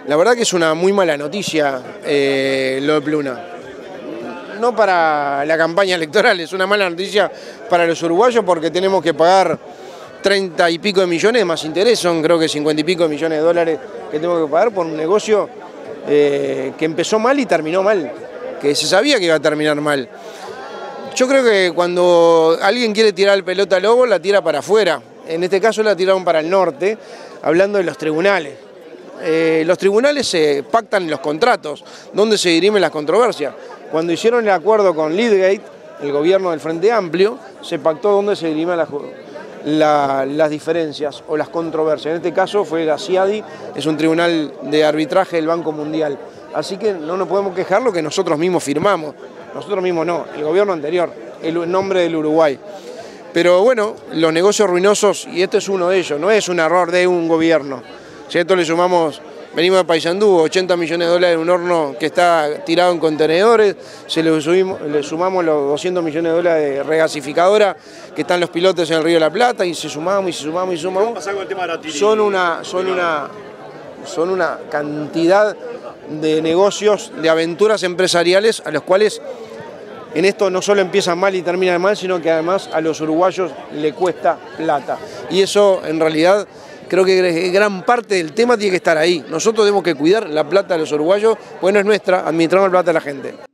La verdad que es una muy mala noticia lo de Pluna. No para la campaña electoral, es una mala noticia para los uruguayos porque tenemos que pagar 30 y pico de millones más interés, son creo que 50 y pico de millones de dólares que tengo que pagar por un negocio que empezó mal y terminó mal, que se sabía que iba a terminar mal. Yo creo que cuando alguien quiere tirar la pelota al lobo, la tira para afuera. En este caso la tiraron para el norte, hablando de los tribunales. Los tribunales se pactan en los contratos, donde se dirimen las controversias. Cuando hicieron el acuerdo con Lidgate, el gobierno del Frente Amplio, se pactó donde se dirimen las diferencias o las controversias. En este caso fue la CIADI, es un tribunal de arbitraje del Banco Mundial. Así que no nos podemos quejar lo que nosotros mismos firmamos. Nosotros mismos no, el gobierno anterior, en nombre del Uruguay. Pero bueno, los negocios ruinosos, y este es uno de ellos, no es un error de un gobierno. Si a esto le sumamos, venimos de Paysandú, 80 millones de dólares en un horno que está tirado en contenedores, le sumamos los 200 millones de dólares de regasificadora, que están los pilotos en el Río de la Plata, y sumamos. ¿Qué va a pasar con el tema de la tirita? Son una cantidad de negocios, de aventuras empresariales a los cuales en esto no solo empiezan mal y terminan mal, sino que además a los uruguayos le cuesta plata. Y eso en realidad creo que gran parte del tema tiene que estar ahí. Nosotros tenemos que cuidar la plata de los uruguayos, pues no es nuestra, administramos la plata de la gente.